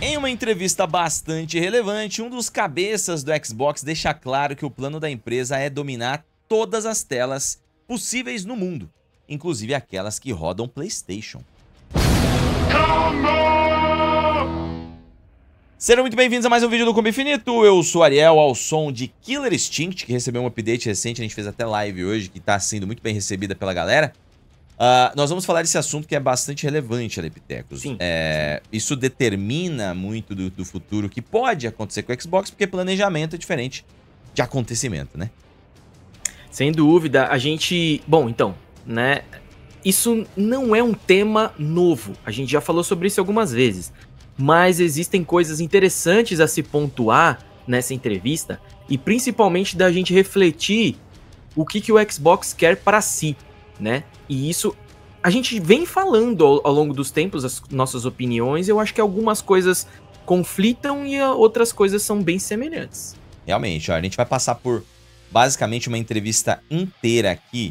Em uma entrevista bastante relevante, um dos cabeças do Xbox deixa claro que o plano da empresa é dominar todas as telas possíveis no mundo, inclusive aquelas que rodam PlayStation. Sejam muito bem-vindos a mais um vídeo do Combo Infinito. Eu sou o Ariel, ao som de Killer Instinct, que recebeu um update recente, a gente fez até live hoje, que está sendo muito bem recebida pela galera. Nós vamos falar desse assunto que é bastante relevante, Aleptecos. Sim. Isso determina muito do futuro que pode acontecer com o Xbox, porque planejamento é diferente de acontecimento, né? Sem dúvida, a gente... Bom, então, né? Isso não é um tema novo. A gente já falou sobre isso algumas vezes. Mas existem coisas interessantes a se pontuar nessa entrevista e principalmente da gente refletir o que o Xbox quer para si, né? E isso a gente vem falando ao longo dos tempos, as nossas opiniões. Eu acho que algumas coisas conflitam e outras coisas são bem semelhantes. Realmente, ó, a gente vai passar por basicamente uma entrevista inteira aqui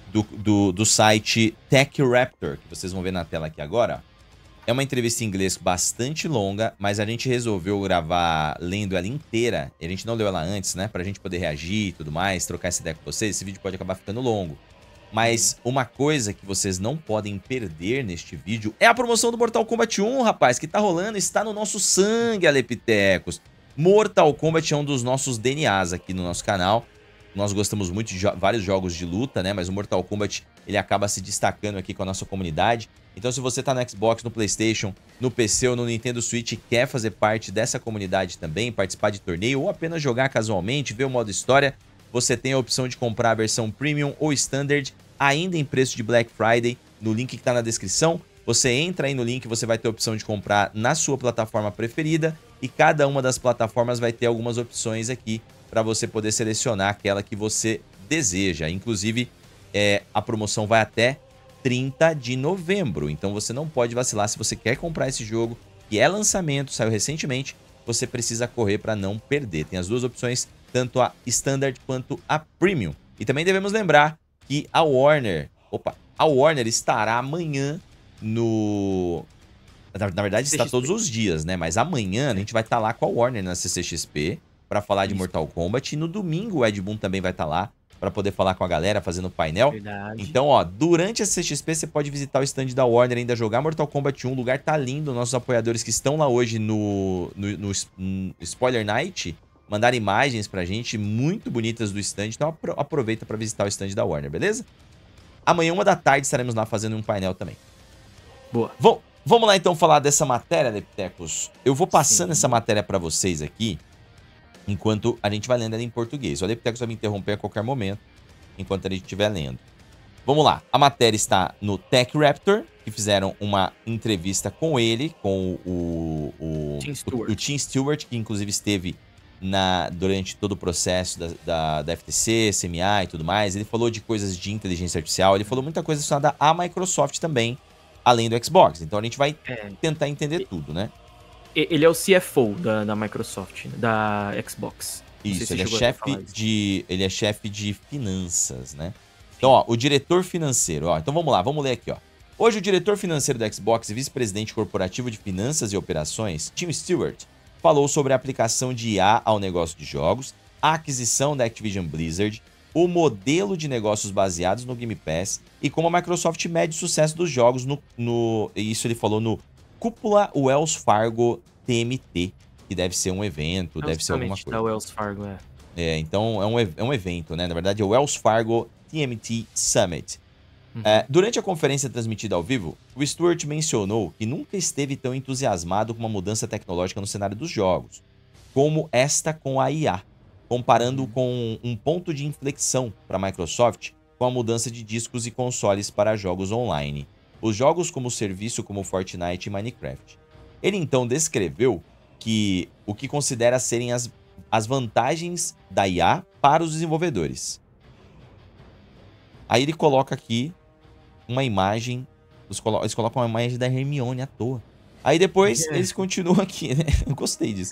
do site TechRaptor, que vocês vão ver na tela aqui agora. É uma entrevista em inglês bastante longa, mas a gente resolveu gravar lendo ela inteira. E a gente não leu ela antes, né? Pra gente poder reagir e tudo mais, trocar essa ideia com vocês. Esse vídeo pode acabar ficando longo. Mas uma coisa que vocês não podem perder neste vídeo é a promoção do Mortal Kombat 1, rapaz, que tá rolando, está no nosso sangue, Aleptecos. Mortal Kombat é um dos nossos DNAs aqui no nosso canal. Nós gostamos muito de vários jogos de luta, né? Mas o Mortal Kombat, ele acaba se destacando aqui com a nossa comunidade. Então, se você tá no Xbox, no PlayStation, no PC ou no Nintendo Switch e quer fazer parte dessa comunidade também, participar de torneio ou apenas jogar casualmente, ver o modo história, você tem a opção de comprar a versão Premium ou Standard, ainda em preço de Black Friday, no link que tá na descrição. Você entra aí no link, você vai ter a opção de comprar na sua plataforma preferida e cada uma das plataformas vai ter algumas opções aqui para você poder selecionar aquela que você deseja. Inclusive, a promoção vai até 30 de novembro, então você não pode vacilar. Se você quer comprar esse jogo, que é lançamento, saiu recentemente, você precisa correr para não perder. Tem as duas opções, tanto a Standard quanto a Premium. E também devemos lembrar que a Warner estará amanhã no... Na verdade, está todos os dias, né? Mas amanhã a gente vai estar lá com a Warner na CCXP para falar de Mortal Kombat. E no domingo o Ed Boon também vai estar lá para poder falar com a galera, fazendo painel. Verdade. Então, ó, durante a CXP você pode visitar o stand da Warner, ainda jogar Mortal Kombat 1. O lugar tá lindo. Nossos apoiadores que estão lá hoje no Spoiler Night mandaram imagens pra gente muito bonitas do stand. Então aproveita para visitar o stand da Warner, beleza? Amanhã, 1 da tarde, estaremos lá fazendo um painel também. Boa. Vamos lá então falar dessa matéria, Aleptecos. Eu vou passando essa matéria para vocês aqui, enquanto a gente vai lendo ela em português. O Aleptecos vai me interromper a qualquer momento, enquanto a gente estiver lendo. Vamos lá. A matéria está no TechRaptor, que fizeram uma entrevista com ele, com o Tim Stewart, que inclusive esteve durante todo o processo da FTC, CMA e tudo mais. Ele falou de coisas de inteligência artificial, ele falou muita coisa relacionada à Microsoft também, além do Xbox. Então a gente vai tentar entender tudo, né? Ele é o CFO da Microsoft, da Xbox. Isso, ele é chefe de finanças, né? Então, ó, o diretor financeiro, ó. Então vamos lá, vamos ler aqui, ó. Hoje o diretor financeiro do Xbox e vice-presidente corporativo de finanças e operações, Tim Stewart, falou sobre a aplicação de IA ao negócio de jogos, a aquisição da Activision Blizzard, o modelo de negócios baseados no Game Pass e como a Microsoft mede o sucesso dos jogos isso ele falou no Cúpula Wells Fargo TMT, que deve ser um evento, deve ser alguma coisa. Da Wells Fargo, então é um evento, né? Na verdade é o Wells Fargo TMT Summit. Durante a conferência transmitida ao vivo, o Stewart mencionou que nunca esteve tão entusiasmado com uma mudança tecnológica no cenário dos jogos, como esta com a IA, comparando com um ponto de inflexão para a Microsoft com a mudança de discos e consoles para jogos online. Os jogos como serviço como Fortnite e Minecraft. Ele então descreveu o que considera serem as vantagens da IA para os desenvolvedores. Aí ele coloca aqui uma imagem, eles colocam uma imagem da Hermione à toa. Aí depois eles continuam aqui, né? Eu gostei disso.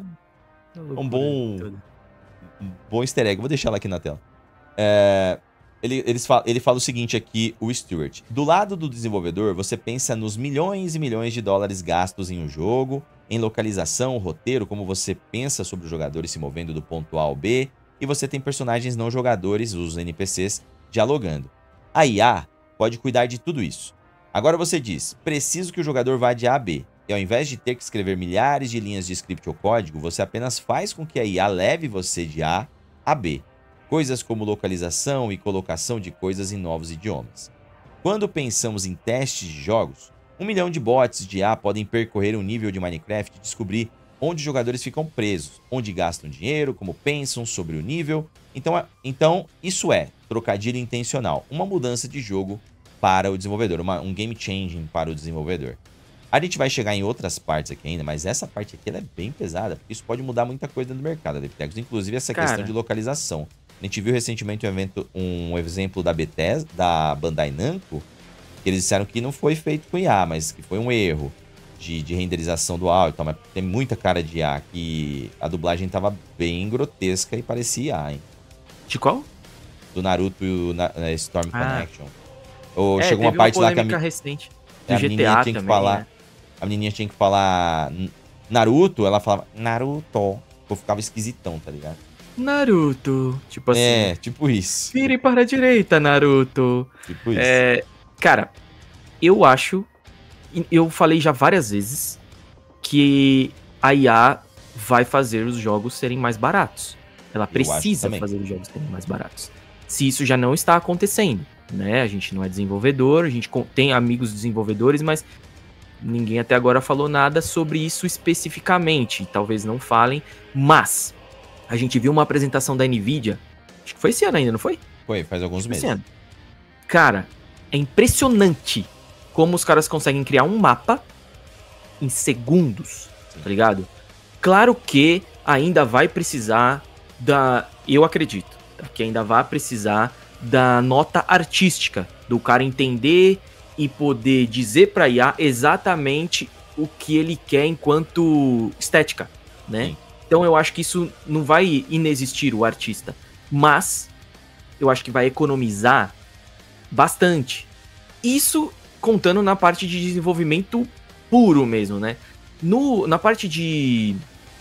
Um bom easter egg, vou deixar ela aqui na tela. Ele fala o seguinte aqui, o Stuart. Do lado do desenvolvedor, você pensa nos milhões e milhões de dólares gastos em um jogo, em localização, roteiro, como você pensa sobre os jogadores se movendo do ponto A ao B, e você tem personagens não jogadores, os NPCs, dialogando. A IA pode cuidar de tudo isso. Agora você diz, preciso que o jogador vá de A a B. E ao invés de ter que escrever milhares de linhas de script ou código, você apenas faz com que a IA leve você de A a B. Coisas como localização e colocação de coisas em novos idiomas. Quando pensamos em testes de jogos, 1 milhão de bots de IA podem percorrer um nível de Minecraft e descobrir onde os jogadores ficam presos, onde gastam dinheiro, como pensam sobre o nível. Então isso é trocadilho intencional, uma mudança de jogo para o desenvolvedor, um game changing para o desenvolvedor. A gente vai chegar em outras partes aqui ainda, mas essa parte aqui ela é bem pesada, porque isso pode mudar muita coisa no mercado, Devtechs, inclusive essa questão de localização. A gente viu recentemente um exemplo da Bethesda, da Bandai Namco, que eles disseram que não foi feito com IA, mas que foi um erro de renderização do áudio, mas tem muita cara de IA, que a dublagem tava bem grotesca e parecia IA, hein? De qual? Do Naruto e Storm Connection. Ou chegou uma teve parte uma lá que polêmica recente do a GTA menininha tinha que também, falar, né? a menininha tinha que falar Naruto, ela falava Naruto. Pô, ficava esquisitão, tá ligado? Naruto. Tipo assim. É, tipo isso. Vire para a direita, Naruto. Tipo isso. Cara, eu acho. Eu falei já várias vezes que a IA vai fazer os jogos serem mais baratos. Ela precisa fazer os jogos serem mais baratos. Se isso já não está acontecendo, né? A gente não é desenvolvedor, a gente tem amigos desenvolvedores, mas ninguém até agora falou nada sobre isso especificamente. Talvez não falem, mas a gente viu uma apresentação da Nvidia, acho que foi esse ano ainda, não foi? Foi, faz alguns meses. Cara, é impressionante como os caras conseguem criar um mapa em segundos, tá ligado? Claro que ainda vai precisar eu acredito, que ainda vai precisar da nota artística, do cara entender e poder dizer pra IA exatamente o que ele quer enquanto estética, né? Sim. Então eu acho que isso não vai inexistir, o artista, mas eu acho que vai economizar bastante. Isso contando na parte de desenvolvimento puro mesmo, né? Na parte de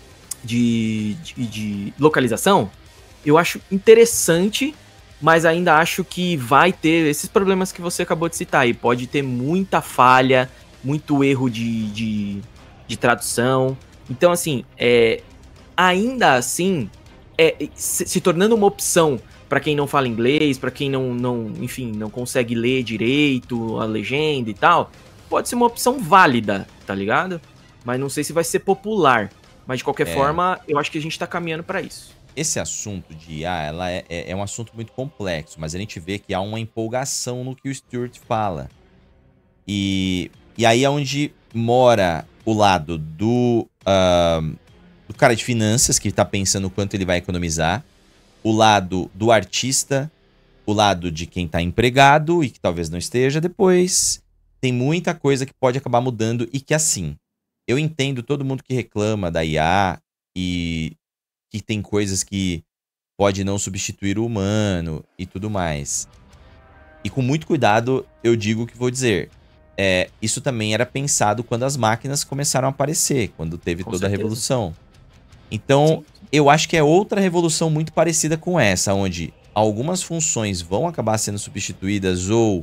localização, eu acho interessante, mas ainda acho que vai ter esses problemas que você acabou de citar aí. Pode ter muita falha, muito erro de tradução. Então, assim, ainda assim, se tornando uma opção para quem não fala inglês, para quem enfim, não consegue ler direito a legenda e tal, pode ser uma opção válida, tá ligado? Mas não sei se vai ser popular. Mas, de qualquer forma, eu acho que a gente tá caminhando para isso. Esse assunto de IA, ela é um assunto muito complexo, mas a gente vê que há uma empolgação no que o Stuart fala. E aí é onde mora o lado do cara de finanças, que tá pensando o quanto ele vai economizar, o lado do artista, o lado de quem tá empregado e que talvez não esteja depois. Tem muita coisa que pode acabar mudando e que, assim, eu entendo todo mundo que reclama da IA e que tem coisas que pode não substituir o humano e tudo mais. E com muito cuidado, eu digo o que vou dizer. Isso também era pensado quando as máquinas começaram a aparecer, quando teve toda a revolução. Então, eu acho que é outra revolução muito parecida com essa, onde algumas funções vão acabar sendo substituídas ou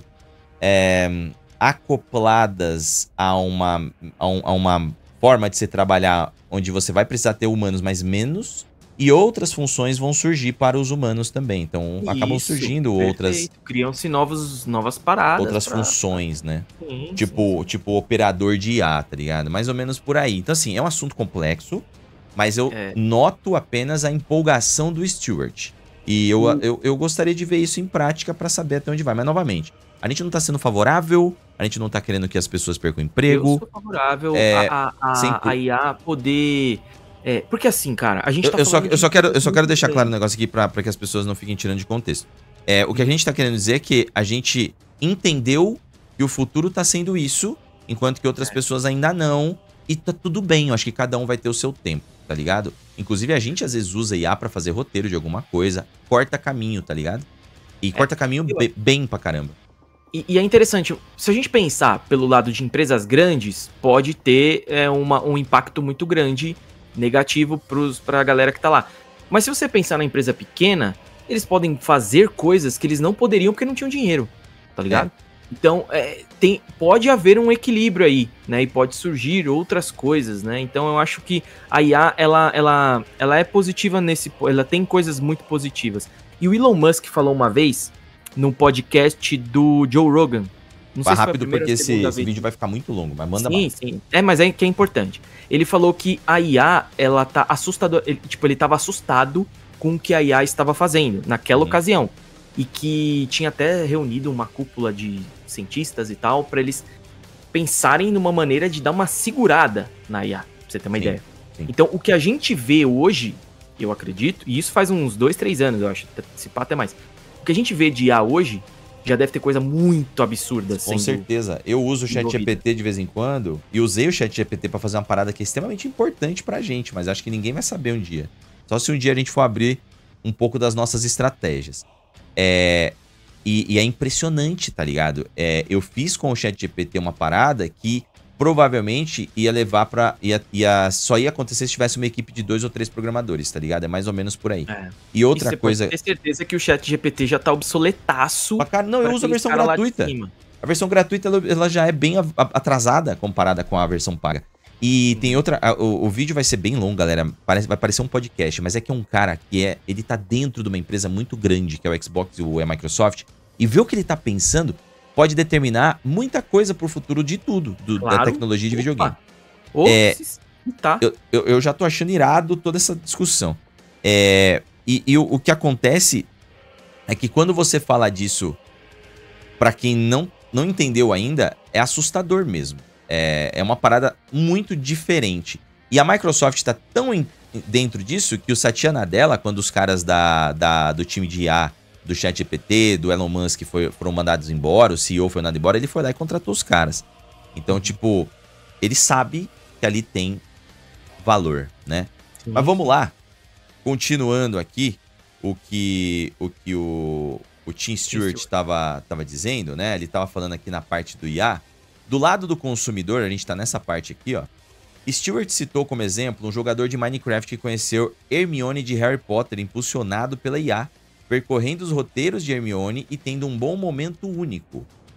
acopladas a uma forma de se trabalhar onde você vai precisar ter humanos, mas menos, e outras funções vão surgir para os humanos também. Então, acabam surgindo outras... Criam-se novas paradas. Outras funções, né? Sim, tipo operador de IA, tá ligado? Mais ou menos por aí. Então, assim, é um assunto complexo, mas eu noto apenas a empolgação do Stuart. E eu gostaria de ver isso em prática para saber até onde vai. Mas, novamente, a gente não tá sendo favorável, a gente não tá querendo que as pessoas percam emprego. Eu sou favorável a IA poder... porque assim, cara, a gente tá eu só quero deixar claro um negócio aqui pra que as pessoas não fiquem tirando de contexto. O que a gente tá querendo dizer é que a gente entendeu que o futuro tá sendo isso, enquanto que outras pessoas ainda não. E tá tudo bem, eu acho que cada um vai ter o seu tempo, tá ligado? Inclusive, a gente às vezes usa IA pra fazer roteiro de alguma coisa, corta caminho, tá ligado? E corta caminho bem pra caramba. E é interessante, se a gente pensar pelo lado de empresas grandes, pode ter um impacto muito grande, negativo pra galera que tá lá. Mas se você pensar na empresa pequena, eles podem fazer coisas que eles não poderiam porque não tinham dinheiro, tá ligado? Então, pode haver um equilíbrio aí, né? E pode surgir outras coisas, né? Então, eu acho que a IA, ela é positiva ela tem coisas muito positivas. E o Elon Musk falou uma vez, num podcast do Joe Rogan. Não sei se rápido, porque esse vídeo vai ficar muito longo, mas manda mais. Sim. Mas é que é importante. Ele falou que a IA, ela tá assustadora. Ele tava assustado com o que a IA estava fazendo naquela ocasião. E que tinha até reunido uma cúpula de cientistas e tal, para eles pensarem numa maneira de dar uma segurada na IA, pra você ter uma ideia. Sim. Então, o que a gente vê hoje, eu acredito, e isso faz uns 2, 3 anos, eu acho, se pá até mais. O que a gente vê de IA hoje já deve ter coisa muito absurda. Com certeza. Eu uso o ChatGPT de vez em quando, e usei o ChatGPT pra fazer uma parada que é extremamente importante pra gente, mas acho que ninguém vai saber um dia. Só se um dia a gente for abrir um pouco das nossas estratégias. E é impressionante, tá ligado? Eu fiz com o ChatGPT uma parada que provavelmente ia levar pra... só ia acontecer se tivesse uma equipe de 2 ou 3 programadores, tá ligado? É mais ou menos por aí. E outra coisa... Pode ter certeza que o ChatGPT já tá obsoletaço. Não, eu uso a versão gratuita. A versão gratuita, ela já é bem atrasada comparada com a versão paga. E tem outra... O vídeo vai ser bem longo, galera. Vai parecer um podcast, mas é que é um cara que ele tá dentro de uma empresa muito grande, que é o Xbox e a Microsoft, e ver o que ele tá pensando pode determinar muita coisa pro futuro de tudo, da tecnologia de videogame. Eu já tô achando irado toda essa discussão. E o que acontece é que quando você fala disso, pra quem não entendeu ainda, é assustador mesmo. É uma parada muito diferente. E a Microsoft tá tão dentro disso que o Satya Nadella, quando os caras do time de IA, do ChatGPT, do Elon Musk foram mandados embora, o CEO foi mandado embora, ele foi lá e contratou os caras. Então, tipo, ele sabe que ali tem valor, né? Sim. Mas vamos lá. Continuando aqui, o que o Tim Stewart tava dizendo, né? Ele tava falando aqui na parte do IA. Do lado do consumidor, a gente tá nessa parte aqui, ó. Stewart citou como exemplo um jogador de Minecraft que conheceu Hermione de Harry Potter, impulsionado pela IA, percorrendo os roteiros de Hermione e tendo um bom momento único.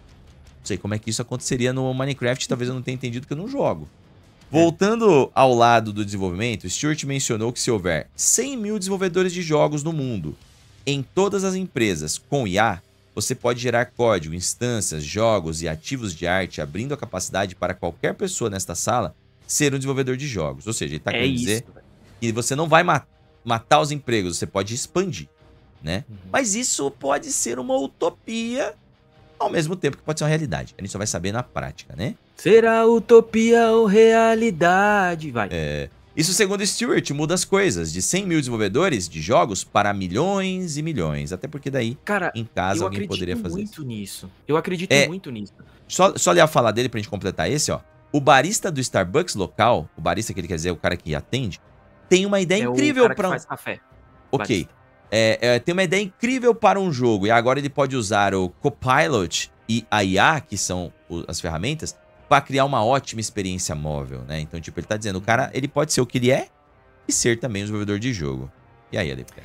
Não sei como é que isso aconteceria no Minecraft, talvez eu não tenha entendido que eu não jogo. Voltando ao lado do desenvolvimento, Stewart mencionou que se houver 100 mil desenvolvedores de jogos no mundo, em todas as empresas com IA, você pode gerar código, instâncias, jogos e ativos de arte, abrindo a capacidade para qualquer pessoa nesta sala ser um desenvolvedor de jogos. Ou seja, ele está querendo dizer que você não vai matar os empregos, você pode expandir, né? Mas isso pode ser uma utopia, ao mesmo tempo que pode ser uma realidade. A gente só vai saber na prática, né? Será utopia ou realidade? Vai. Isso, segundo Stewart, muda as coisas de 100 mil desenvolvedores de jogos para milhões e milhões. Até porque daí, cara, em casa, alguém poderia fazer isso. Eu acredito muito nisso. Só ler a fala dele pra gente completar esse, ó. O barista do Starbucks local, o barista que ele quer dizer, o cara que atende, tem uma ideia incrível para faz café. Ok. Tem uma ideia incrível para um jogo. E agora ele pode usar o Copilot e a IA, que são as ferramentas, para criar uma ótima experiência móvel, né? Então, tipo, ele tá dizendo, o cara, ele pode ser o que ele é e ser também um desenvolvedor de jogo. E aí, Alex?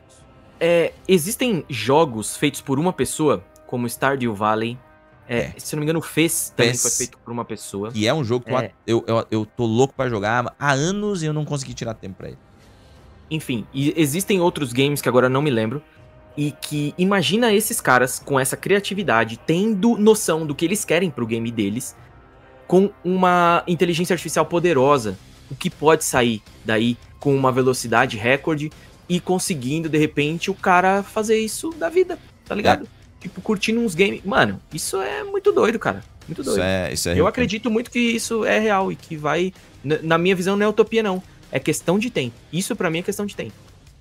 Existem jogos feitos por uma pessoa, como Stardew Valley. Se não me engano, o Fez também foi feito por uma pessoa. E é um jogo que eu tô louco pra jogar há anos e eu não consegui tirar tempo pra ele. Enfim, e existem outros games que agora não me lembro. E que imagina esses caras com essa criatividade, tendo noção do que eles querem pro game deles, com uma inteligência artificial poderosa, o que pode sair daí com uma velocidade recorde e conseguindo, de repente, o cara fazer isso da vida, tá ligado? Tipo, curtindo uns games. Mano, isso é muito doido, cara. Muito doido. Isso é Eu acredito muito que isso é real e que vai... Na minha visão, não é utopia, não. É questão de tempo. Isso, pra mim, é questão de tempo.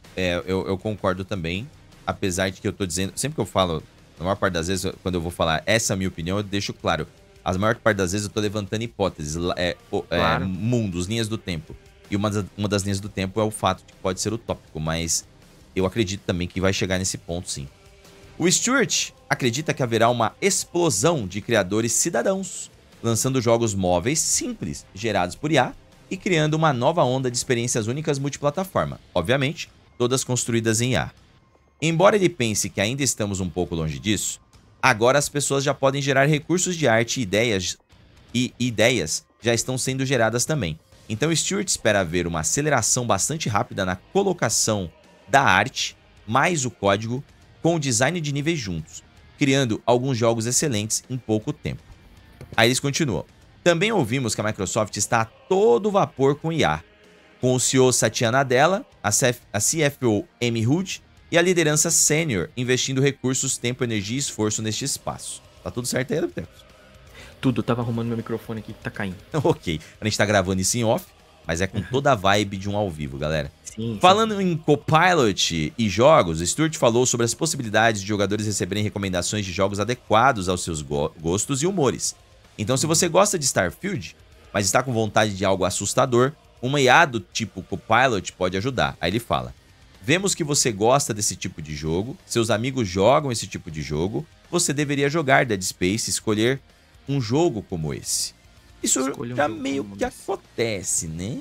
Eu concordo também. Apesar de que eu tô dizendo... Sempre que eu falo, na maior parte das vezes, quando eu vou falar essa é a minha opinião, eu deixo claro. A maior parte das vezes eu tô levantando hipóteses, claro. Mundos, linhas do tempo. E uma das linhas do tempo é o fato de que pode ser utópico, mas eu acredito também que vai chegar nesse ponto, sim. O Stuart acredita que haverá uma explosão de criadores cidadãos, lançando jogos móveis simples, gerados por IA, e criando uma nova onda de experiências únicas multiplataforma, obviamente, todas construídas em IA. Embora ele pense que ainda estamos um pouco longe disso, agora as pessoas já podem gerar recursos de arte e ideias já estão sendo geradas também. Então Stuart espera ver uma aceleração bastante rápida na colocação da arte, mais o código, com o design de níveis juntos, criando alguns jogos excelentes em pouco tempo. Aí eles continuam. Também ouvimos que a Microsoft está a todo vapor com IA, com o CEO Satya Nadella, a CFO Amy Hood e a liderança sênior investindo recursos, tempo, energia e esforço neste espaço. Tá tudo certo aí, Lucas? Tudo, tava arrumando meu microfone aqui que tá caindo. Ok, a gente tá gravando isso em off, mas é com toda a vibe de um ao vivo, galera. Sim, Falando em Copilot e jogos, Stuart falou sobre as possibilidades de jogadores receberem recomendações de jogos adequados aos seus gostos e humores. Então, se você gosta de Starfield, mas está com vontade de algo assustador, uma IA do tipo Copilot pode ajudar. Aí ele fala: vemos que você gosta desse tipo de jogo, seus amigos jogam esse tipo de jogo, você deveria jogar Dead Space e escolher um jogo como esse. Isso já meio que acontece, né?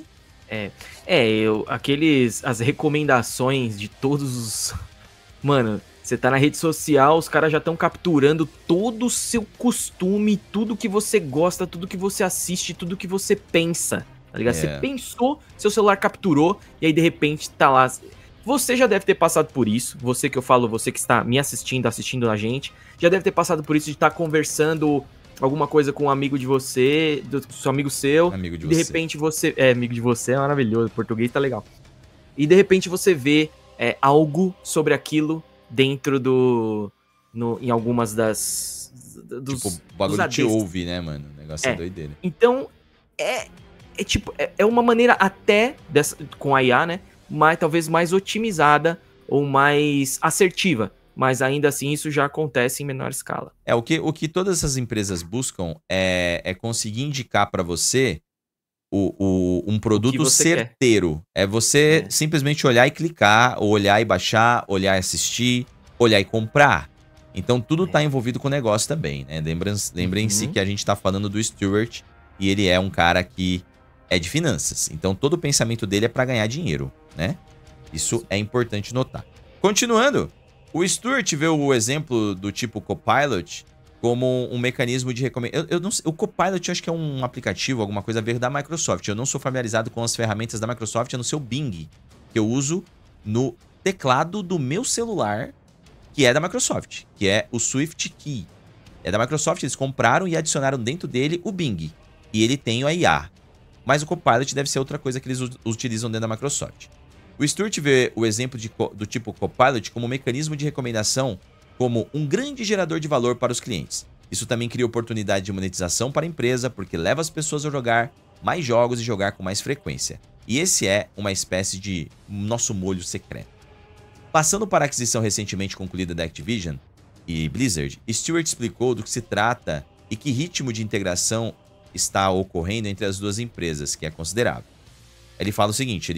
As recomendações de todos os... Mano, você tá na rede social, os caras já estão capturando todo o seu costume, tudo que você gosta, tudo que você assiste, tudo que você pensa, tá ligado? Você pensou, seu celular capturou, e aí de repente tá lá. Você já deve ter passado por isso, você que eu falo, você que está me assistindo a gente, já deve ter passado por isso de estar conversando alguma coisa com um amigo de você, do seu amigo seu, Amigo de e de você. repente você... amigo de você é maravilhoso, português tá legal. E de repente você vê algo sobre aquilo dentro em algumas das... Tipo, o bagulho te ouve, né, mano? O negócio é doideira. Então, é uma maneira até, com a IA, né, mas talvez mais otimizada ou mais assertiva. Mas ainda assim isso já acontece em menor escala. O que todas essas empresas buscam é conseguir indicar pra você um produto certeiro. Quer. É você simplesmente olhar e clicar, ou olhar e baixar, olhar e assistir, olhar e comprar. Então tudo tá envolvido com o negócio também, né? Lembrem-se que a gente tá falando do Stuart e ele é um cara que é de finanças. Então todo o pensamento dele é pra ganhar dinheiro, né? Isso é importante notar. Continuando. O Stuart vê o exemplo do tipo Copilot como um mecanismo de recomendação. O Copilot eu acho que é um aplicativo, alguma coisa a ver da Microsoft. Eu não sou familiarizado com as ferramentas da Microsoft, no seu Bing, que eu uso no teclado do meu celular, que é da Microsoft, que é o Swift Key. É da Microsoft, eles compraram e adicionaram dentro dele o Bing. E ele tem a IA. Mas o Copilot deve ser outra coisa que eles utilizam dentro da Microsoft. O Stuart vê o exemplo do tipo Copilot como um mecanismo de recomendação como um grande gerador de valor para os clientes. Isso também cria oportunidade de monetização para a empresa, porque leva as pessoas a jogar mais jogos e jogar com mais frequência. E esse é uma espécie de nosso molho secreto. Passando para a aquisição recentemente concluída da Activision e Blizzard, Stuart explicou do que se trata e que ritmo de integração está ocorrendo entre as duas empresas, que é considerável. Ele fala o seguinte,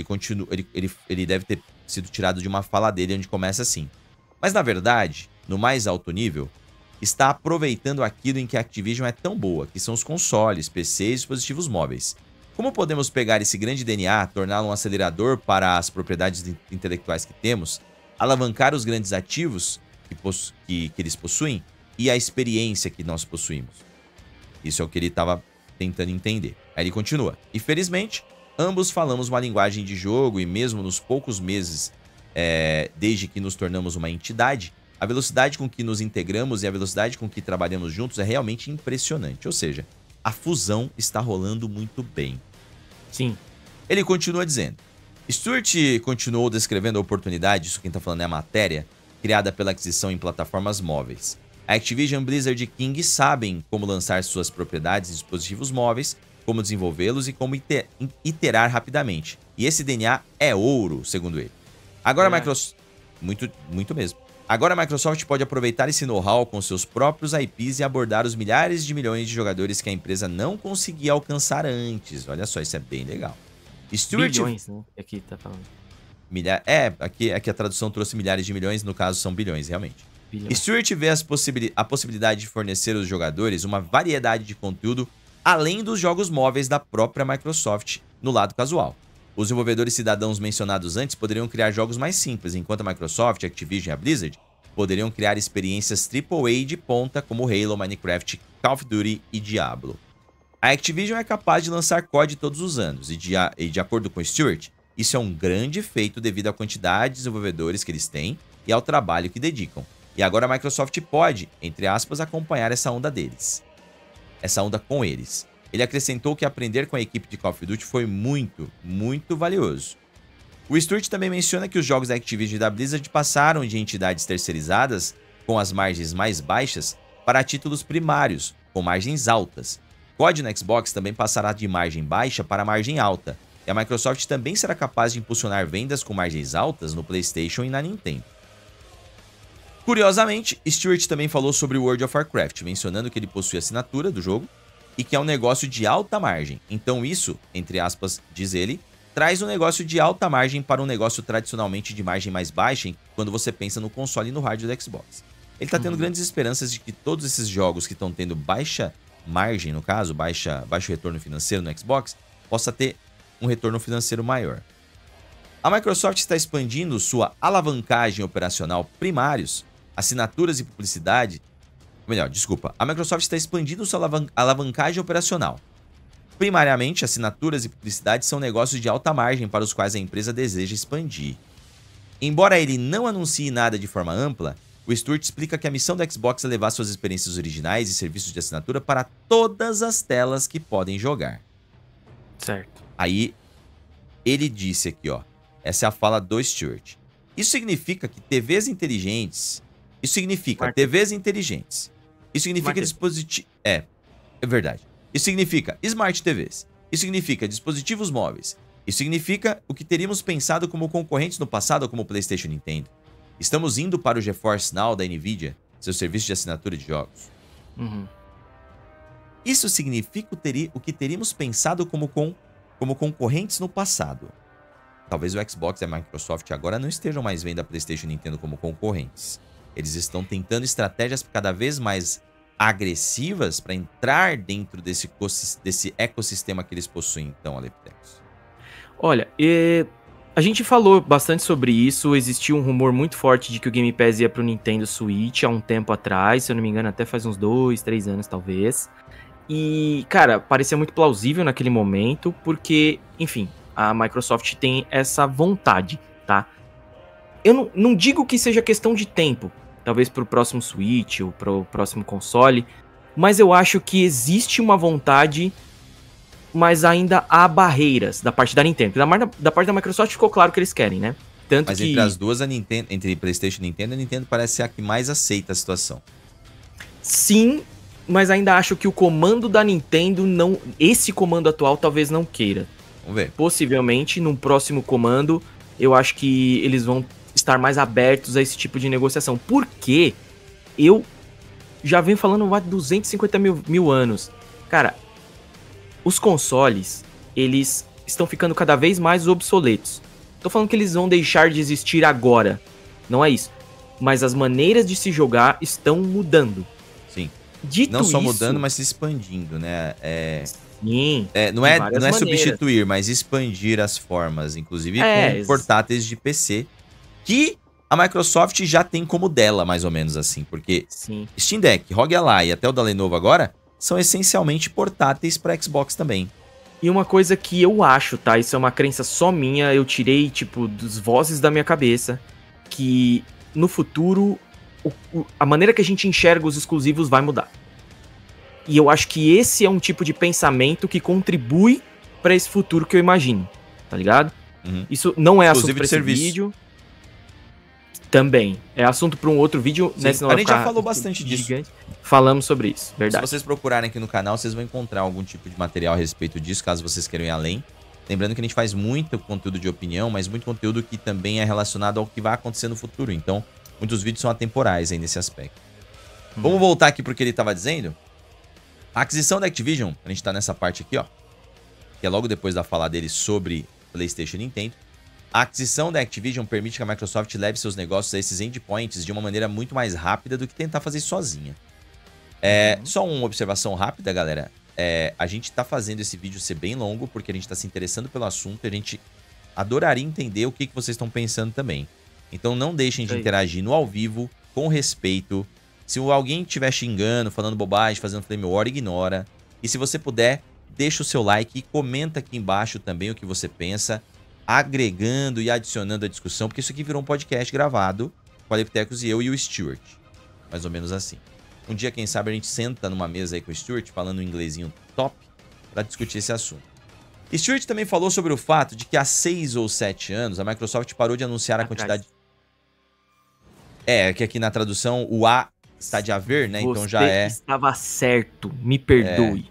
ele deve ter sido tirado de uma fala dele, onde começa assim: mas na verdade, no mais alto nível, está aproveitando aquilo em que a Activision é tão boa, que são os consoles, PCs e dispositivos móveis. Como podemos pegar esse grande DNA, torná-lo um acelerador para as propriedades intelectuais que temos, alavancar os grandes ativos que eles possuem e a experiência que nós possuímos? Isso é o que ele estava tentando entender. Aí ele continua: infelizmente, ambos falamos uma linguagem de jogo e mesmo nos poucos meses desde que nos tornamos uma entidade, a velocidade com que nos integramos e a velocidade com que trabalhamos juntos é realmente impressionante. Ou seja, a fusão está rolando muito bem. Sim. Ele continua dizendo: Stuart continuou descrevendo a oportunidade, isso quem está falando é a matéria, criada pela aquisição em plataformas móveis. A Activision, Blizzard e King sabem como lançar suas propriedades e dispositivos móveis, como desenvolvê-los e como iterar rapidamente. E esse DNA é ouro, segundo ele. Agora a Microsoft... Muito mesmo. Agora a Microsoft pode aproveitar esse know-how com seus próprios IPs e abordar os milhares de milhões de jogadores que a empresa não conseguia alcançar antes. Olha só, isso é bem legal. Stuart... Bilhões, né? Aqui tá falando. Aqui a tradução trouxe milhares de milhões, no caso são bilhões, realmente. Stewart vê a possibilidade de fornecer aos jogadores uma variedade de conteúdo além dos jogos móveis da própria Microsoft no lado casual. Os desenvolvedores cidadãos mencionados antes poderiam criar jogos mais simples, enquanto a Microsoft, a Activision e a Blizzard poderiam criar experiências AAA de ponta como Halo, Minecraft, Call of Duty e Diablo. A Activision é capaz de lançar COD todos os anos, e de acordo com Stewart, isso é um grande feito devido à quantidade de desenvolvedores que eles têm e ao trabalho que dedicam. E agora a Microsoft pode, entre aspas, acompanhar essa onda deles. Essa onda com eles. Ele acrescentou que aprender com a equipe de Call of Duty foi muito, muito valioso. O Stewart também menciona que os jogos da Activision e da Blizzard passaram de entidades terceirizadas, com as margens mais baixas, para títulos primários, com margens altas. COD no Xbox também passará de margem baixa para margem alta, e a Microsoft também será capaz de impulsionar vendas com margens altas no PlayStation e na Nintendo. Curiosamente, Stewart também falou sobre o World of Warcraft, mencionando que ele possui assinatura do jogo e que é um negócio de alta margem. Então isso, entre aspas, diz ele, traz um negócio de alta margem para um negócio tradicionalmente de margem mais baixa quando você pensa no console e no hardware do Xbox. Ele está tendo grandes esperanças de que todos esses jogos que estão tendo baixa margem, no caso, baixo retorno financeiro no Xbox, possa ter um retorno financeiro maior. A Microsoft está expandindo sua alavancagem operacional primários, assinaturas e publicidade. A Microsoft está expandindo sua alavancagem operacional. Primariamente, assinaturas e publicidade são negócios de alta margem para os quais a empresa deseja expandir. Embora ele não anuncie nada de forma ampla, o Stewart explica que a missão da Xbox é levar suas experiências originais e serviços de assinatura para todas as telas que podem jogar. Certo. Aí, ele disse aqui, ó. Essa é a fala do Stewart. Isso significa que TVs inteligentes... Isso significa TVs inteligentes. Isso significa dispositivos... É verdade. Isso significa Smart TVs. Isso significa dispositivos móveis. Isso significa o que teríamos pensado como concorrentes no passado como PlayStation e Nintendo. Estamos indo para o GeForce Now da Nvidia, seu serviço de assinatura de jogos. Isso significa o que teríamos pensado como concorrentes no passado. Talvez o Xbox e a Microsoft agora não estejam mais vendo a PlayStation e Nintendo como concorrentes. Eles estão tentando estratégias cada vez mais agressivas para entrar dentro desse ecossistema que eles possuem, então, Aleptex. Olha, a gente falou bastante sobre isso. Existiu um rumor muito forte de que o Game Pass ia pro Nintendo Switch há um tempo atrás, se eu não me engano, até faz uns 2, 3 anos, talvez. E, cara, parecia muito plausível naquele momento, porque, enfim, a Microsoft tem essa vontade, tá? Eu não digo que seja questão de tempo, talvez pro próximo Switch ou pro próximo console, mas eu acho que existe uma vontade, mas ainda há barreiras da parte da Nintendo. Da parte da Microsoft ficou claro que eles querem, né? Mas que... entre as duas, a Nintendo, entre PlayStation e Nintendo, a Nintendo parece ser a que mais aceita a situação. Sim, mas ainda acho que o comando da Nintendo não... Esse comando atual talvez não queira. Vamos ver. Possivelmente, num próximo comando, eu acho que eles vão estar mais abertos a esse tipo de negociação. Porque eu já venho falando há 250 mil anos. Cara, os consoles, eles estão ficando cada vez mais obsoletos. Tô falando que eles vão deixar de existir agora. Não é isso. Mas as maneiras de se jogar estão mudando. Sim. Dito não só isso, mudando, mas se expandindo, né? Sim. Não é substituir, mas expandir as formas. Inclusive com portáteis de PC. Que a Microsoft já tem como dela, mais ou menos assim. Porque Sim. Steam Deck, ROG Ally e até o da Lenovo agora são essencialmente portáteis para Xbox também. E uma coisa que eu acho, tá? Isso é uma crença só minha, eu tirei, tipo, dos vozes da minha cabeça, que no futuro a maneira que a gente enxerga os exclusivos vai mudar. E eu acho que esse é um tipo de pensamento que contribui para esse futuro que eu imagino, tá ligado? Isso não é assunto pra esse vídeo. Também. É assunto para um outro vídeo. Né, a gente já falou bastante disso. Gigante. Falamos sobre isso, verdade. Se vocês procurarem aqui no canal, vocês vão encontrar algum tipo de material a respeito disso, caso vocês queiram ir além. Lembrando que a gente faz muito conteúdo de opinião, mas muito conteúdo que também é relacionado ao que vai acontecer no futuro. Então, muitos vídeos são atemporais aí nesse aspecto. Vamos voltar aqui pro que ele estava dizendo. A aquisição da Activision, a gente tá nessa parte aqui, ó, que é logo depois da fala dele sobre PlayStation e Nintendo. A aquisição da Activision permite que a Microsoft leve seus negócios a esses endpoints de uma maneira muito mais rápida do que tentar fazer sozinha. Só uma observação rápida, galera. A gente tá fazendo esse vídeo ser bem longo porque a gente tá se interessando pelo assunto e a gente adoraria entender o que vocês estão pensando também. Então não deixem de interagir no ao vivo, com respeito. Se alguém estiver xingando, falando bobagem, fazendo flame war, ignora. E se você puder, deixa o seu like e comenta aqui embaixo também o que você pensa, agregando e adicionando a discussão, porque isso aqui virou um podcast gravado com a Leptecos e eu e o Stuart. Mais ou menos assim. Um dia, quem sabe, a gente senta numa mesa aí com o Stuart, falando um inglesinho top, para discutir esse assunto. Stuart também falou sobre o fato de que há 6 ou 7 anos a Microsoft parou de anunciar a quantidade... que aqui na tradução o A está de haver, né? Então já é... Você estava certo, me perdoe.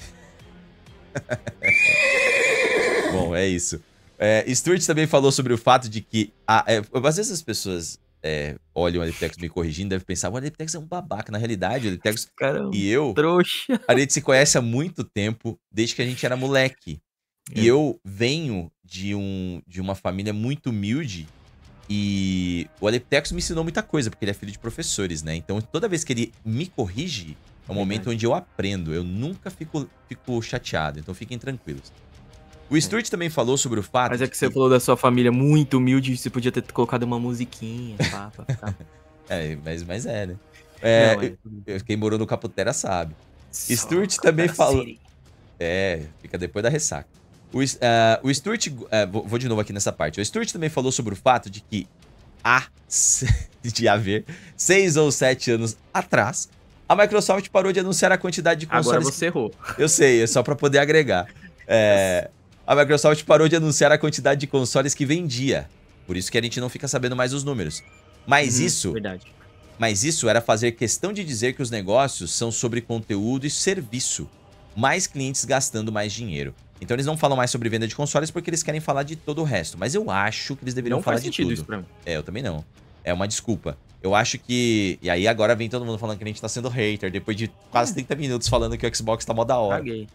Bom, é isso. Stuart também falou sobre o fato de que... às vezes as pessoas olham o Leptecos me corrigindo e devem pensar, o Leptecos é um babaca. Na realidade, o Leptecos e eu... Trouxa. A gente se conhece há muito tempo, desde que a gente era moleque. E eu venho de uma família muito humilde e o Leptecos me ensinou muita coisa, porque ele é filho de professores, né? Então, toda vez que ele me corrige, é um momento onde eu aprendo. Eu nunca fico chateado, então fiquem tranquilos. O Stuart também falou sobre o fato... Mas é que você falou da sua família muito humilde, você podia ter colocado uma musiquinha, pra ficar... mas né? Quem morou no Caputera sabe. Stuart também falou... Fica depois da ressaca. O Stuart... vou de novo aqui nessa parte. O Stuart também falou sobre o fato de que de haver 6 ou 7 anos atrás, a Microsoft parou de anunciar a quantidade de consoles... Agora você errou. Eu sei, é só pra poder agregar. A Microsoft parou de anunciar a quantidade de consoles que vendia. Por isso que a gente não fica sabendo mais os números. Mas isso era fazer questão de dizer que os negócios são sobre conteúdo e serviço. Mais clientes gastando mais dinheiro. Então eles não falam mais sobre venda de consoles porque eles querem falar de todo o resto. Mas eu acho que eles deveriam falar de tudo. Não faz sentido isso pra mim. Eu também não. É uma desculpa. Eu acho que... E aí agora vem todo mundo falando que a gente tá sendo hater, depois de quase 30 minutos falando que o Xbox tá mó da hora. Caguei.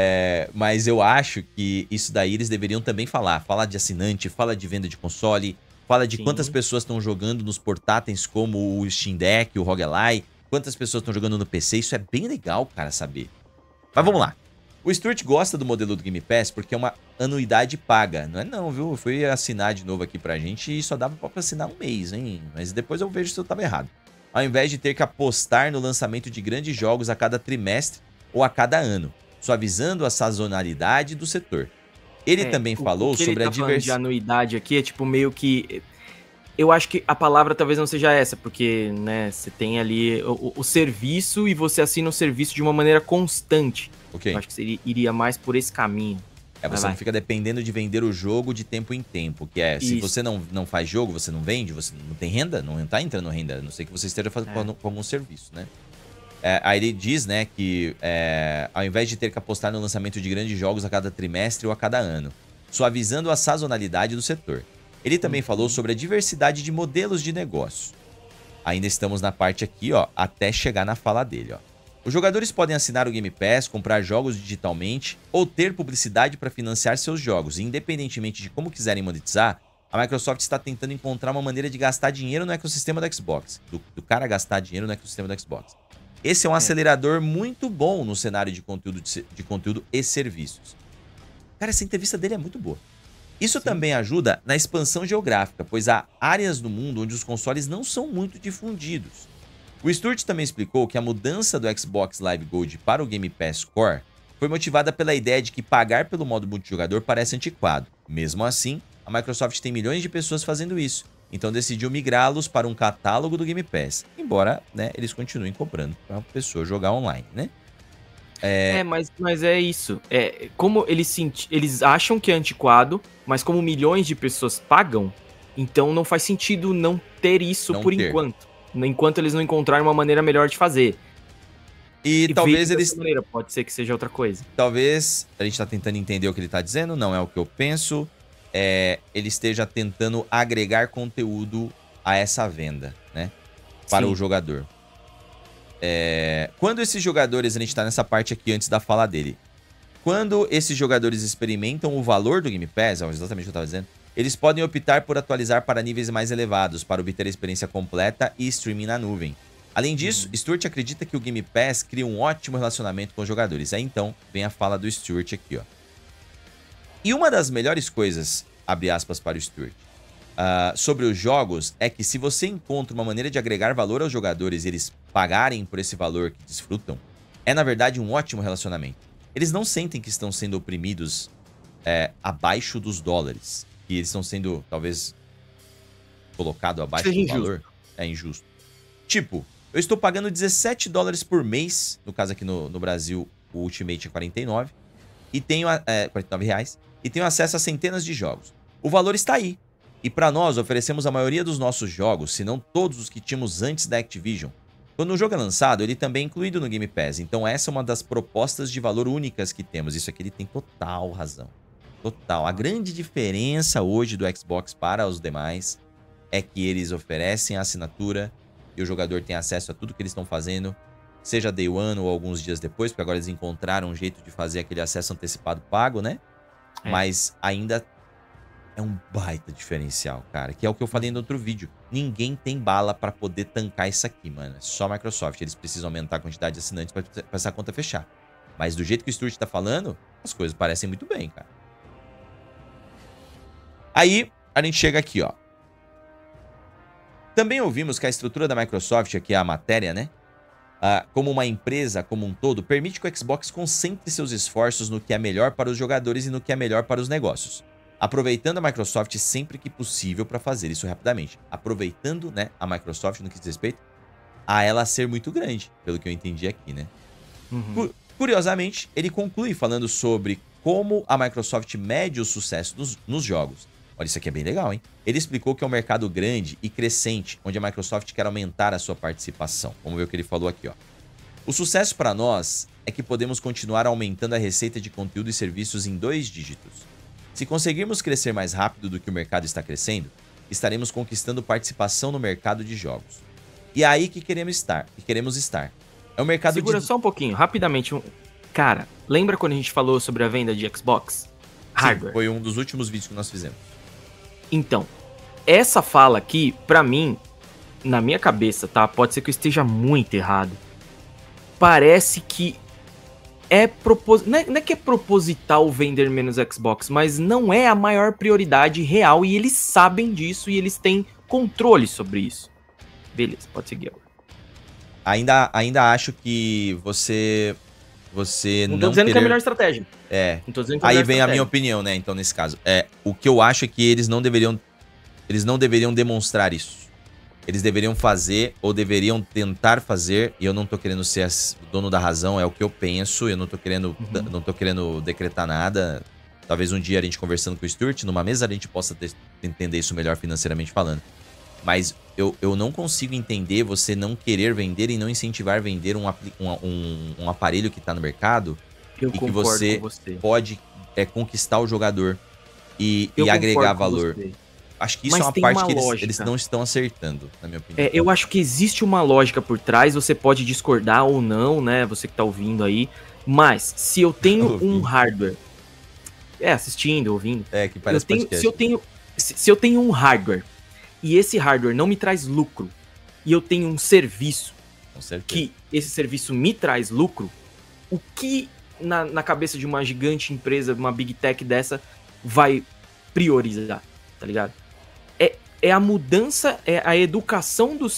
Mas eu acho que isso daí eles deveriam também falar. Fala de assinante, fala de venda de console, fala de quantas pessoas estão jogando nos portáteis como o Steam Deck, o ROG Ally, quantas pessoas estão jogando no PC. Isso é bem legal, cara, saber. Mas vamos lá. O Stuart gosta do modelo do Game Pass porque é uma anuidade paga. Não é não, viu? Eu fui assinar de novo aqui pra gente e só dava pra assinar um mês, hein? Mas depois eu vejo se eu tava errado. Ao invés de ter que apostar no lançamento de grandes jogos a cada trimestre ou a cada ano, suavizando a sazonalidade do setor. Ele também falou sobre a diversidade. De anuidade aqui é tipo meio que... Eu acho que a palavra talvez não seja essa, porque, né, você tem ali o serviço e você assina o serviço de uma maneira constante. Ok. Eu acho que iria mais por esse caminho. Você não fica dependendo de vender o jogo de tempo em tempo, que é, se você não faz jogo, você não vende, você não tem renda, não tá entrando renda, a não ser que você esteja fazendo com algum serviço, né? Aí ele diz, né, que ao invés de ter que apostar no lançamento de grandes jogos a cada trimestre ou a cada ano, suavizando a sazonalidade do setor. Ele também falou sobre a diversidade de modelos de negócio. Ainda estamos na parte aqui, ó, até chegar na fala dele, ó. Os jogadores podem assinar o Game Pass, comprar jogos digitalmente ou ter publicidade para financiar seus jogos. E independentemente de como quiserem monetizar, a Microsoft está tentando encontrar uma maneira de gastar dinheiro no ecossistema do Xbox. Do cara gastar dinheiro no ecossistema do Xbox. Esse é um acelerador muito bom no cenário de conteúdo e serviços. Cara, essa entrevista dele é muito boa. Isso também ajuda na expansão geográfica, pois há áreas do mundo onde os consoles não são muito difundidos. O Stuart também explicou que a mudança do Xbox Live Gold para o Game Pass Core foi motivada pela ideia de que pagar pelo modo multijogador parece antiquado. Mesmo assim, a Microsoft tem milhões de pessoas fazendo isso, então decidiu migrá-los para um catálogo do Game Pass, embora, né, eles continuem comprando para a pessoa jogar online, né? Mas é isso. Como eles acham que é antiquado, mas como milhões de pessoas pagam, então não faz sentido não ter isso enquanto. Enquanto eles não encontrarem uma maneira melhor de fazer. E talvez eles... maneira, pode ser que seja outra coisa. Talvez, a gente tá tentando entender o que ele tá dizendo, não é o que eu penso. Ele esteja tentando agregar conteúdo a essa venda, né? Para o jogador. Quando esses jogadores, a gente tá nessa parte aqui antes da fala dele. Quando esses jogadores experimentam o valor do Game Pass, é exatamente o que eu tava dizendo, Eles podem optar por atualizar para níveis mais elevados, para obter a experiência completa e streaming na nuvem. Além disso, Stuart acredita que o Game Pass cria um ótimo relacionamento com os jogadores. Aí então, vem a fala do Stuart aqui, ó. E uma das melhores coisas, abre aspas para o Stuart, sobre os jogos é que se você encontra uma maneira de agregar valor aos jogadores e eles pagarem por esse valor que desfrutam, é na verdade um ótimo relacionamento. Eles não sentem que estão sendo oprimidos abaixo dos dólares. Que eles estão sendo, talvez, colocados abaixo do valor. É injusto. Tipo, eu estou pagando $17 por mês, no caso aqui no Brasil, o Ultimate é 49, e tenho, R$49, e tenho acesso a centenas de jogos. O valor está aí. E para nós, oferecemos a maioria dos nossos jogos, se não todos os que tínhamos antes da Activision. Quando o jogo é lançado, ele também é incluído no Game Pass. Então essa é uma das propostas de valor únicas que temos. Isso aqui ele tem total razão. Total. A grande diferença hoje do Xbox para os demais é que eles oferecem a assinatura e o jogador tem acesso a tudo que eles estão fazendo, seja Day One ou alguns dias depois, porque agora eles encontraram um jeito de fazer aquele acesso antecipado pago, né? Mas ainda é um baita diferencial, cara, que é o que eu falei no outro vídeo. Ninguém tem bala pra poder tancar isso aqui, mano. É só a Microsoft. Eles precisam aumentar a quantidade de assinantes pra essa conta fechar. Mas do jeito que o Stuart tá falando, as coisas parecem muito bem, cara. Aí, a gente chega aqui, ó. Também ouvimos que a estrutura da Microsoft, aqui é a matéria, né? Como uma empresa como um todo, permite que o Xbox concentre seus esforços no que é melhor para os jogadores e no que é melhor para os negócios. Aproveitando a Microsoft sempre que possível para fazer isso rapidamente. Aproveitando, né, a Microsoft no que diz respeito a ela ser muito grande, pelo que eu entendi aqui, né? Curiosamente, ele conclui falando sobre como a Microsoft mede o sucesso nos jogos. Olha, isso aqui é bem legal, hein? Ele explicou que é um mercado grande e crescente, onde a Microsoft quer aumentar a sua participação. Vamos ver o que ele falou aqui, ó. O sucesso para nós é que podemos continuar aumentando a receita de conteúdo e serviços em 2 dígitos. Se conseguirmos crescer mais rápido do que o mercado está crescendo, estaremos conquistando participação no mercado de jogos. E é aí que queremos estar. É um mercado Segura só um pouquinho, rapidamente. Cara, lembra quando a gente falou sobre a venda de Xbox? Hardware. Sim, foi um dos últimos vídeos que nós fizemos. Então, essa fala aqui, pra mim, na minha cabeça, tá? Pode ser que eu esteja muito errado. Parece que não é que é proposital vender menos Xbox, mas não é a maior prioridade real e eles sabem disso e eles têm controle sobre isso. Beleza, pode seguir agora. Ainda acho que você não tô dizendo que é a melhor estratégia. Não tô dizendo que é a melhor Aí vem a minha opinião, né? Então, nesse caso. O que eu acho é que eles não deveriam demonstrar isso. Eles deveriam fazer ou deveriam tentar fazer, e eu não tô querendo ser o dono da razão, é o que eu penso, eu não tô querendo decretar nada. Talvez um dia a gente conversando com o Stuart, numa mesa a gente possa entender isso melhor financeiramente falando. Mas eu não consigo entender você não querer vender e não incentivar a vender um aparelho que tá no mercado e que você pode conquistar o jogador e agregar valor. Acho que isso é uma parte que eles não estão acertando, na minha opinião. Eu acho que existe uma lógica por trás, você pode discordar ou não, né? Você que tá ouvindo aí. Mas, se eu tenho um hardware... assistindo, ouvindo. Que parece podcast. Se eu tenho um hardware e esse hardware não me traz lucro, e eu tenho um serviço que esse serviço me traz lucro, o que na cabeça de uma gigante empresa, uma big tech dessa, vai priorizar, tá ligado? É a mudança, é a educação do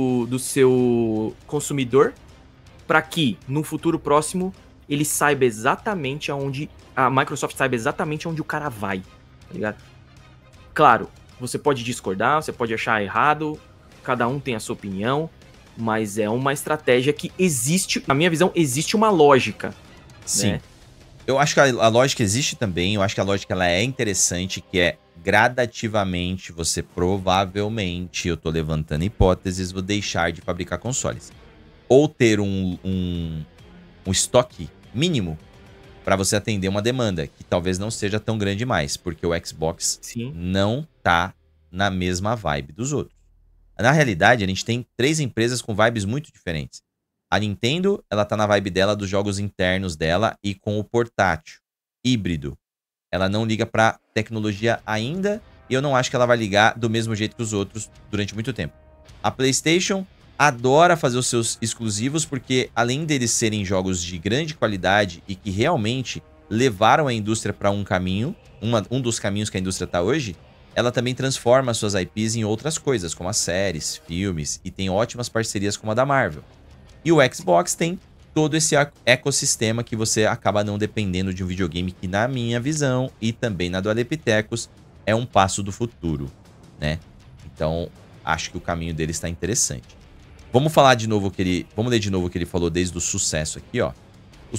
seu consumidor para que, no futuro próximo, ele saiba exatamente aonde... A Microsoft saiba exatamente onde o cara vai, tá ligado? Claro, você pode discordar, você pode achar errado, cada um tem a sua opinião, mas é uma estratégia que existe, na minha visão, existe uma lógica. Sim. Né? Eu acho que a lógica existe também, eu acho que a lógica ela é interessante, que é gradativamente você provavelmente, eu tô levantando hipóteses, vou deixar de fabricar consoles. Ou ter um estoque mínimo para você atender uma demanda, que talvez não seja tão grande mais, porque o Xbox não tá na mesma vibe dos outros. Na realidade, a gente tem 3 empresas com vibes muito diferentes. A Nintendo, ela tá na vibe dela dos jogos internos dela e com o portátil, híbrido. Ela não liga pra tecnologia ainda e eu não acho que ela vai ligar do mesmo jeito que os outros durante muito tempo. A PlayStation adora fazer os seus exclusivos porque, além deles serem jogos de grande qualidade e que realmente levaram a indústria para um caminho, um dos caminhos que a indústria está hoje, ela também transforma suas IPs em outras coisas, como as séries, filmes, e tem ótimas parcerias como a da Marvel. E o Xbox tem todo esse ecossistema que você acaba não dependendo de um videogame que, na minha visão, e também na do Alepitecos, é um passo do futuro, né? Então, acho que o caminho dele está interessante. Vamos falar de novo vamos ler de novo o que ele falou desde o sucesso aqui, ó. O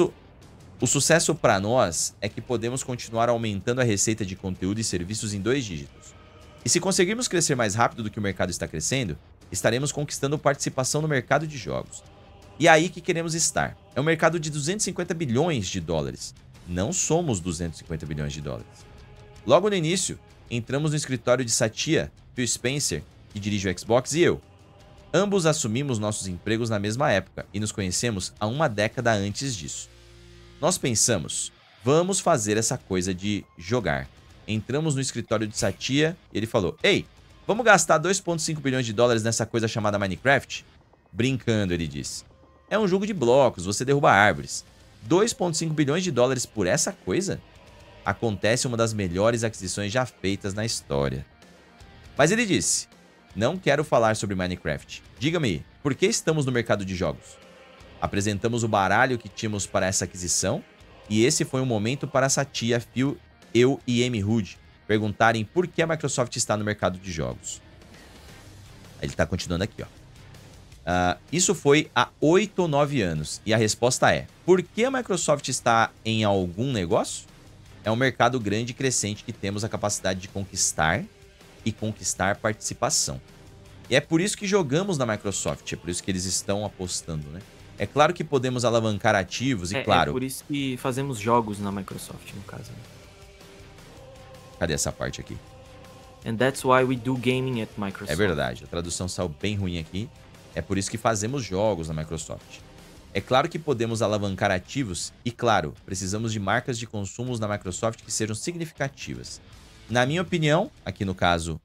sucesso para nós é que podemos continuar aumentando a receita de conteúdo e serviços em 2 dígitos. E se conseguirmos crescer mais rápido do que o mercado está crescendo, estaremos conquistando participação no mercado de jogos. E é aí que queremos estar. É um mercado de 250 bilhões de dólares. Não somos 250 bilhões de dólares. Logo no início, entramos no escritório de Satya, Phil Spencer, que dirige o Xbox, e eu. Ambos assumimos nossos empregos na mesma época e nos conhecemos há 1 década antes disso. Nós pensamos, vamos fazer essa coisa de jogar. Entramos no escritório de Satya e ele falou, ei, vamos gastar 2,5 bilhões de dólares nessa coisa chamada Minecraft? Brincando, ele disse. É um jogo de blocos, você derruba árvores. 2,5 bilhões de dólares por essa coisa? Acontece uma das melhores aquisições já feitas na história. Mas ele disse, não quero falar sobre Minecraft. Diga-me, por que estamos no mercado de jogos? Apresentamos o baralho que tínhamos para essa aquisição e esse foi um momento para Satya, Phil, eu e Amy Hood perguntarem por que a Microsoft está no mercado de jogos. Ele está continuando aqui, ó. Isso foi há 8 ou 9 anos e a resposta é, por que a Microsoft está em algum negócio? É um mercado grande e crescente que temos a capacidade de conquistar e conquistar participação. E é por isso que jogamos na Microsoft, é por isso que eles estão apostando, né? É claro que podemos alavancar ativos e, claro... É por isso que fazemos jogos na Microsoft, no caso. Cadê essa parte aqui? And that's why we do gaming at Microsoft. É verdade, a tradução saiu bem ruim aqui. É por isso que fazemos jogos na Microsoft. É claro que podemos alavancar ativos e, claro, precisamos de marcas de consumos na Microsoft que sejam significativas. Na minha opinião, aqui no caso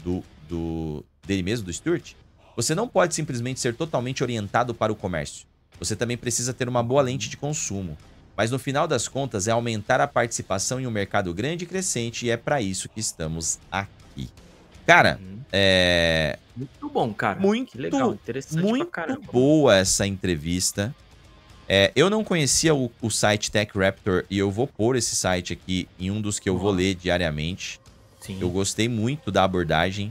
dele mesmo, do Stuart, você não pode simplesmente ser totalmente orientado para o comércio. Você também precisa ter uma boa lente de consumo. Mas no final das contas é aumentar a participação em um mercado grande e crescente e é para isso que estamos aqui. Cara, Muito bom, cara. Muito, que legal, interessante muito pra caramba. boa essa entrevista. Eu não conhecia o site Tech Raptor e eu vou pôr esse site aqui em um dos que eu vou ler diariamente. Sim. Eu gostei muito da abordagem.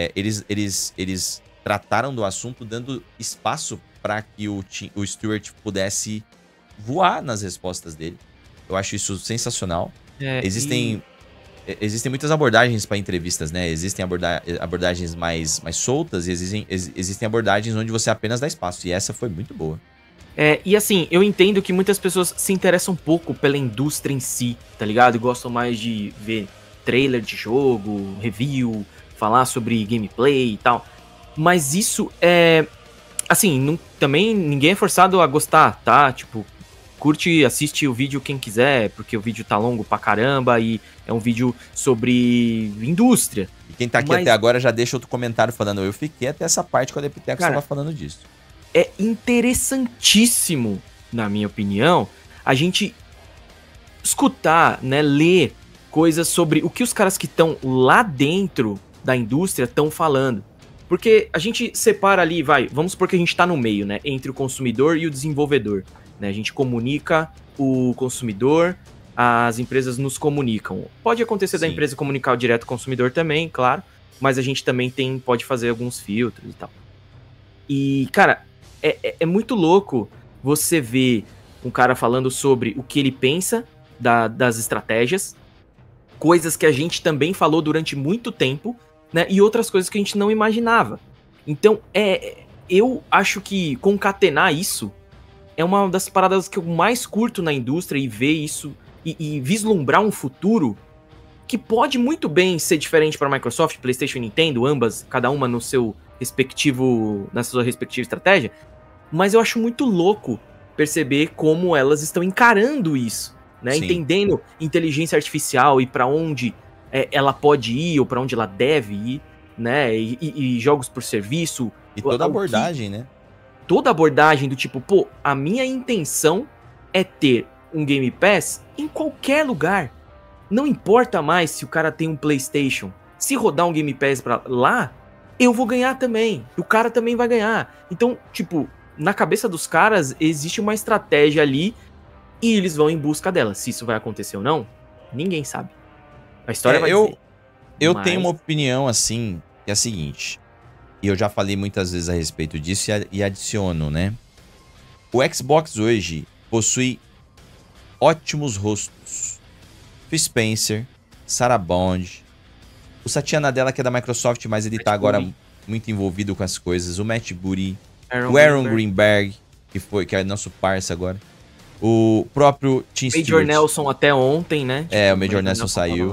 Eles trataram do assunto dando espaço para que o Stuart pudesse voar nas respostas dele. Eu acho isso sensacional. Existem muitas abordagens para entrevistas, né? Existem abordagens mais soltas e existem abordagens onde você apenas dá espaço. E essa foi muito boa. E assim, eu entendo que muitas pessoas se interessam um pouco pela indústria em si, tá ligado? E gostam mais de ver trailer de jogo, review, falar sobre gameplay e tal. Mas isso assim, também ninguém é forçado a gostar, tá? Tipo, curte, assiste o vídeo quem quiser, porque o vídeo tá longo pra caramba e é um vídeo sobre indústria. E quem tá aqui até agora já deixa outro comentário falando, eu fiquei até essa parte quando a Epitex estava falando disso. É interessantíssimo, na minha opinião, a gente escutar, né, ler coisas sobre o que os caras que estão lá dentro da indústria estão falando. Porque a gente separa ali, vamos supor que a gente tá no meio, né, entre o consumidor e o desenvolvedor. Né, a gente comunica o consumidor, as empresas nos comunicam. Pode acontecer da empresa comunicar direto com o consumidor também, claro, mas a gente também pode fazer alguns filtros e tal. E, cara, é muito louco você ver um cara falando sobre o que ele pensa das estratégias, coisas que a gente também falou durante muito tempo, né, e outras coisas que a gente não imaginava. Então, eu acho que concatenar isso é uma das paradas que eu mais curto na indústria e ver isso e vislumbrar um futuro que pode muito bem ser diferente para Microsoft, PlayStation e Nintendo, ambas, cada uma na sua respectiva estratégia, mas eu acho muito louco perceber como elas estão encarando isso, né? Entendendo inteligência artificial e para onde ela pode ir ou para onde ela deve ir, né? E jogos por serviço. E toda a abordagem, né? Toda a abordagem do tipo, pô, a minha intenção é ter um Game Pass em qualquer lugar. Não importa mais se o cara tem um PlayStation. Se rodar um Game Pass pra lá, eu vou ganhar também. O cara também vai ganhar. Então, tipo, na cabeça dos caras existe uma estratégia ali e eles vão em busca dela. Se isso vai acontecer ou não, ninguém sabe. A história vai dizer. Eu tenho uma opinião assim, que é a seguinte. E eu já falei muitas vezes a respeito disso e adiciono, né? O Xbox hoje possui ótimos rostos. Phil Spencer, Sarah Bond, o Satya Nadella, que é da Microsoft, mas ele tá agora muito envolvido com as coisas. O Matt Booty, o Aaron Greenberg, que é nosso parça agora. O próprio Tim Stewart. Major Nelson até ontem, né? Tipo, o Major Nelson saiu.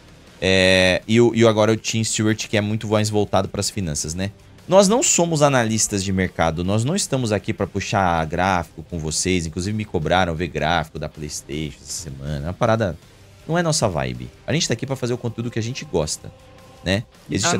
E agora o Tim Stewart, que é muito mais voltado para as finanças, né? Nós não somos analistas de mercado, nós não estamos aqui para puxar gráfico com vocês. Inclusive me cobraram ver gráfico da PlayStation essa semana. É uma parada... Não é nossa vibe. A gente tá aqui pra fazer o conteúdo que a gente gosta, né? Existe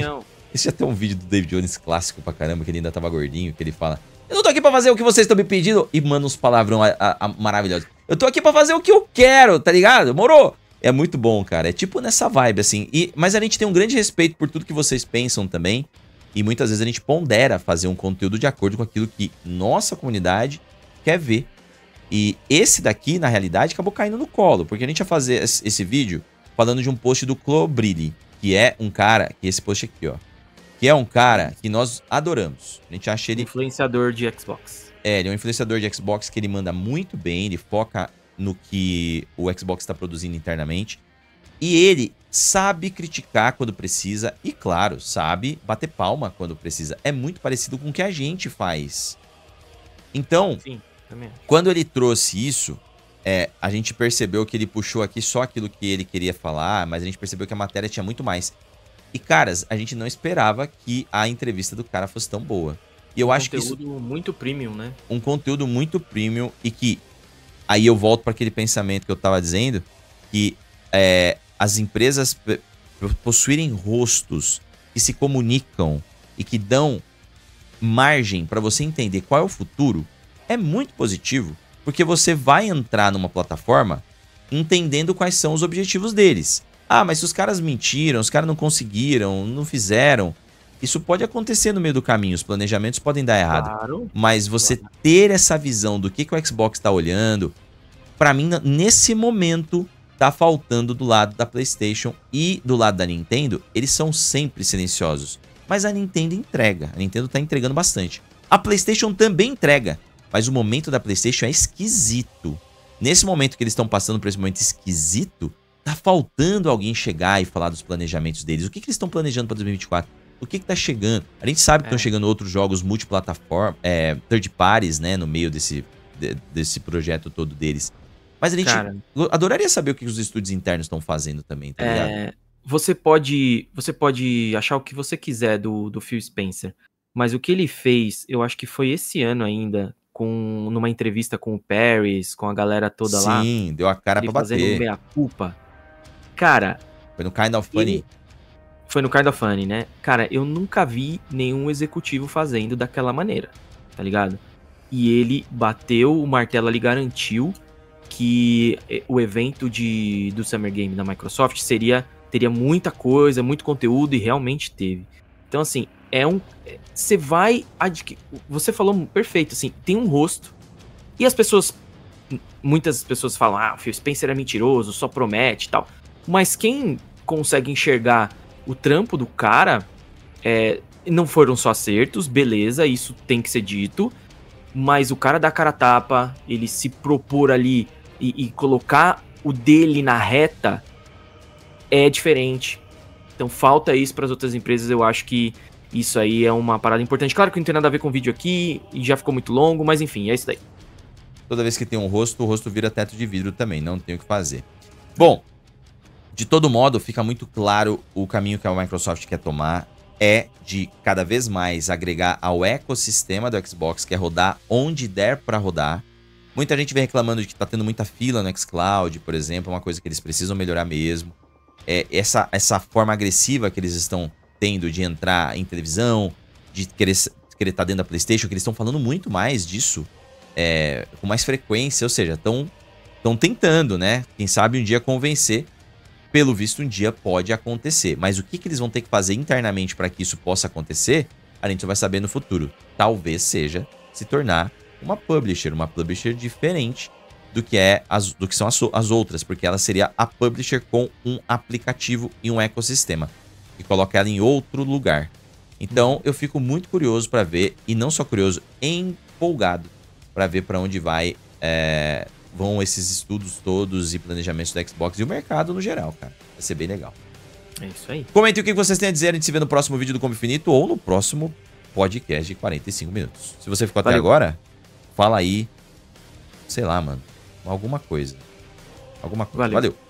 até um vídeo do David Jones clássico pra caramba, que ele ainda tava gordinho, que ele fala: eu não tô aqui pra fazer o que vocês estão me pedindo. E manda uns palavrão maravilhosos. Eu tô aqui pra fazer o que eu quero, tá ligado? Morou? É muito bom, cara. É tipo nessa vibe, assim. Mas a gente tem um grande respeito por tudo que vocês pensam também. E muitas vezes a gente pondera fazer um conteúdo de acordo com aquilo que nossa comunidade quer ver. E esse daqui, na realidade, acabou caindo no colo, porque a gente ia fazer esse vídeo falando de um post do Clobrilli, que é um cara, que esse post aqui, ó, que é um cara que nós adoramos. A gente acha ele... influenciador de Xbox. Ele é um influenciador de Xbox que ele manda muito bem, ele foca no que o Xbox está produzindo internamente. E ele sabe criticar quando precisa e, claro, sabe bater palma quando precisa. É muito parecido com o que a gente faz. Então... Sim. Quando ele trouxe isso, a gente percebeu que ele puxou aqui só aquilo que ele queria falar, mas a gente percebeu que a matéria tinha muito mais. E, caras, a gente não esperava que a entrevista do cara fosse tão boa. E eu acho que isso... Um conteúdo muito premium, né? Um conteúdo muito premium e que... Aí eu volto para aquele pensamento que eu tava dizendo, que as empresas possuírem rostos que se comunicam e que dão margem para você entender qual é o futuro, é muito positivo, porque você vai entrar numa plataforma entendendo quais são os objetivos deles. Ah, mas se os caras mentiram, os caras não conseguiram, não fizeram, isso pode acontecer no meio do caminho, os planejamentos podem dar errado. Claro, mas você ter essa visão do que o Xbox tá olhando, pra mim, nesse momento, tá faltando do lado da PlayStation e do lado da Nintendo. Eles são sempre silenciosos, mas a Nintendo entrega, a Nintendo tá entregando bastante. A PlayStation também entrega, mas o momento da PlayStation é esquisito. Nesse momento que eles estão passando por esse momento esquisito, tá faltando alguém chegar e falar dos planejamentos deles. O que eles estão planejando para 2024? O que tá chegando? A gente sabe que estão chegando outros jogos multiplataforma, third parties, né, no meio desse projeto todo deles. Mas a gente adoraria saber o que os estúdios internos estão fazendo também, tá ligado? Você pode achar o que você quiser do Phil Spencer, mas o que ele fez, eu acho que foi esse ano ainda, numa entrevista com o Paris, com a galera toda lá. Sim, deu a cara pra bater. Fazendo meia-culpa. Cara... Foi no Kind of Funny. Foi no Kind of Funny, né? Cara, eu nunca vi nenhum executivo fazendo daquela maneira, tá ligado? E ele bateu o martelo ali, garantiu que o evento do Summer Game da Microsoft teria muita coisa, muito conteúdo, e realmente teve. Então, assim, você vai adquirir... Você falou perfeito, assim, tem um rosto. E muitas pessoas falam, o Phil Spencer é mentiroso, só promete e tal. Mas quem consegue enxergar o trampo do cara, não foram só acertos, beleza, isso tem que ser dito. Mas o cara dá cara a tapa, ele se propor ali e colocar o dele na reta é diferente. Então falta isso para as outras empresas. Eu acho que isso aí é uma parada importante. Claro que não tem nada a ver com o vídeo aqui e já ficou muito longo, mas enfim, é isso daí. Toda vez que tem um rosto, o rosto vira teto de vidro também, não tem o que fazer. Bom, de todo modo, fica muito claro o caminho que a Microsoft quer tomar é de cada vez mais agregar ao ecossistema do Xbox, que é rodar onde der para rodar. Muita gente vem reclamando de que tá tendo muita fila no xCloud, por exemplo, é uma coisa que eles precisam melhorar mesmo. essa forma agressiva que eles estão tendo de entrar em televisão, de querer estar dentro da PlayStation, que eles estão falando muito mais disso com mais frequência, ou seja, estão tentando, né? Quem sabe um dia convencer. Pelo visto, um dia pode acontecer. Mas o que eles vão ter que fazer internamente para que isso possa acontecer, a gente vai saber no futuro. Talvez seja se tornar uma publisher diferente do que são as outras, porque ela seria a publisher com um aplicativo e um ecossistema, e coloca ela em outro lugar. Então, eu fico muito curioso para ver, e não só curioso, empolgado para ver para onde vão esses estudos todos e planejamentos do Xbox e o mercado no geral, cara. Vai ser bem legal. É isso aí. Comentem o que vocês têm a dizer, a gente se vê no próximo vídeo do Combo Infinito ou no próximo podcast de 45 minutos. Se você ficou até agora, fala aí, sei lá, mano, alguma coisa. Valeu.